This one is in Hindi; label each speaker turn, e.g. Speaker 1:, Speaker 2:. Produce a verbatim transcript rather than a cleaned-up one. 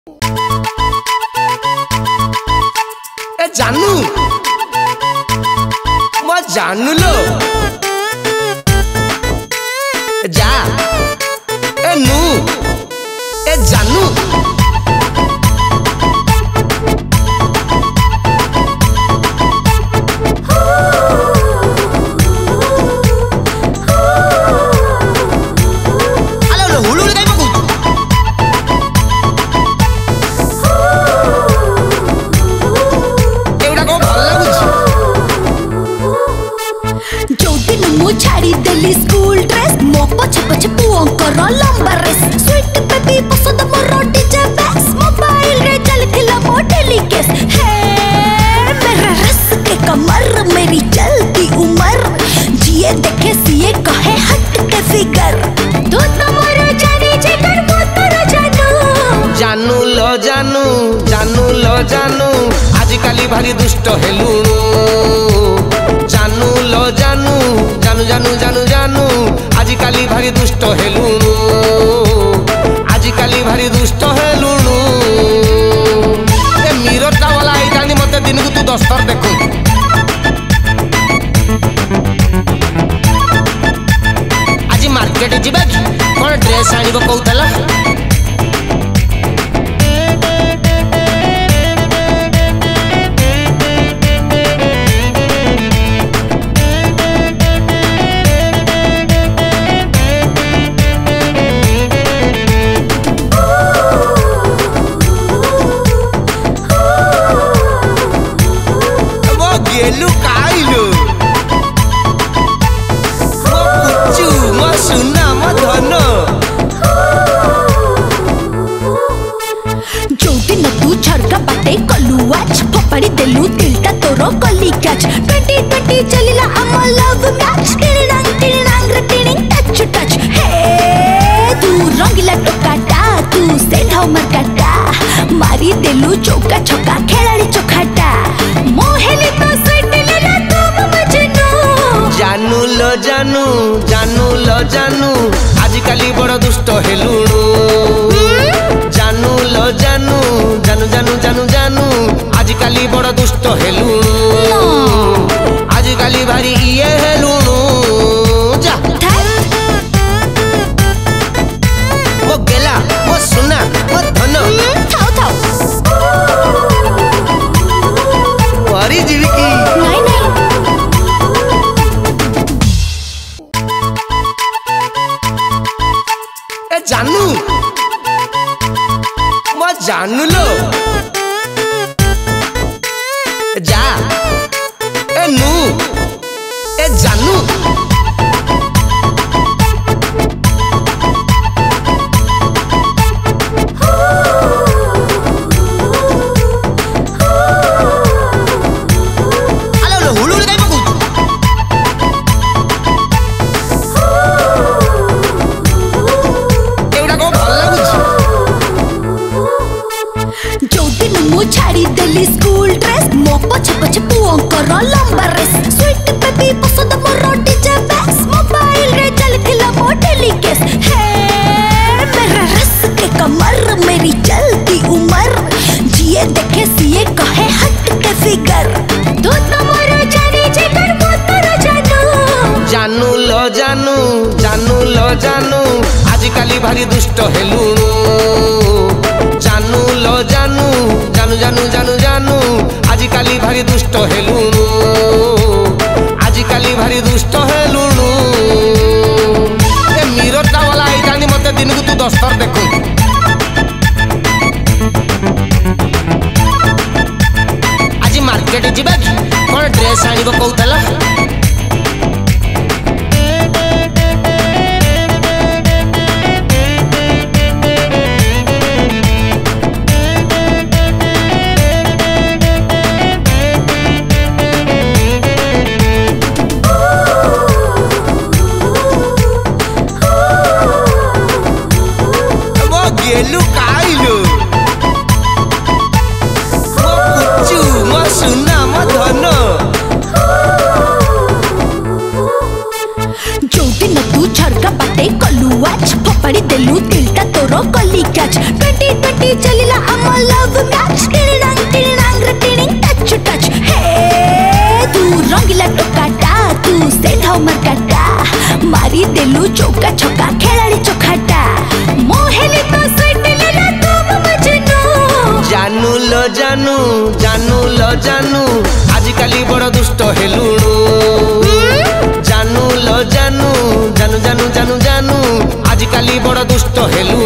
Speaker 1: ए जानू मैं जानू लो जा ए नू ए जानू
Speaker 2: छाड़ी देली स्कूल ड्रेस मो पछे पछे पुओंकर लंबा रेस स्वीट बेबी पसंद मोर डीजे बैक्स मोबाइल रे चलथिला मो डेली केस हे मेरा रस के कमर मेरी चलती उम्र जिए देखे सीए कहे हट के फिगर तू तो मोर जानी जिगर मो तोर जानू
Speaker 1: जानू लो जानू जानू लो जानू आजिकाली भारी दुष्ट हेलुणु जानू लो जानू जानू जानू जानू जानू आजिकाली भारी दुष्ट हेलुणु आजिकाली भारी दुष्ट हेलुणु ए मिररटा वाला आइतानी मते दिन को तू दस थर देखु आज मार्केट जिबा कोन ड्रेस आनिबो कहउतला गेलु काइलु मो कुचु मो सुना मो धन
Speaker 2: जो दिन तू झड़का बाटे कलु आज फपाड़ी देलु दिलटा तोरो कली कैच ट्वेंटी ट्वेंटी चलिला हम लव मैच टिड़िंग टिड़िंग टिड़िंग टच टच हे तू रंगीला टोकाटा तू सेठ हमर काटा मारी देलु चौका छक्का खेलाड़ी चोखाटा मोहेली तो स्वीट लेला तुम मजनू
Speaker 1: जानू लो जानू जानू लो जानू आजिकाली बड़ दुष्ट हेलुणु जानू लो जानू जानू जानू जानू जानू आजिकाली बड़ दुष्ट हेलुणु आजिकाली भारी इए हेलुणु जा वो गेला वो सुना वो धन
Speaker 2: थाओ थाओ
Speaker 1: मारी जीवी की
Speaker 2: नहीं नहीं
Speaker 1: ए जानू मैं जानू लो जा ए नू ए जानू
Speaker 2: छाड़ी देली स्कूल ड्रेस मो पछे पछे पुओंकर लंबा रेस स्वीट बेबी पसंद मोर डीजे बैक्स मोबाइल रे चलथिला मो डेली केस हे मेरा रस के कमर मेरी चलती उम्र जिए देखे सीए कहे हट के फिगर तू तो मोर जानी जिगर मो तोर जानू
Speaker 1: जानू लो जानू जानू लो जानू आजिकाली भारी दुष्ट हेलुणु जानू लो जानू जानू जानू जानू जानू आजिकाली भारी दुष्ट हेलुणु आजिकाली भारी दुष्ट हेलुणु ए मिररटा वाला आइतानी मते दिन को तू दस थर देखु आज मार्केट जिबा कोन ड्रेस आनिबो कहउतला गेलु काइलु मो कुचु मो सुना मो धन
Speaker 2: लव मैच टिड़िंग टिड़िंग टिड़िंग टच टच हे तू रंगीला टोकाटा तू सेठ मरकाटा मारी देलु चौका छक्का खेलाड़ी चोखाटा मोहेली तो स्वीट लेला तुम मजनू
Speaker 1: जानू लो जानू जानू लो जानू आजिकाली बड़ दुष्ट हेलुणु जानू लो जानू जानू जानू जानू जानू आजिकाली बड़ दुष्ट हेलु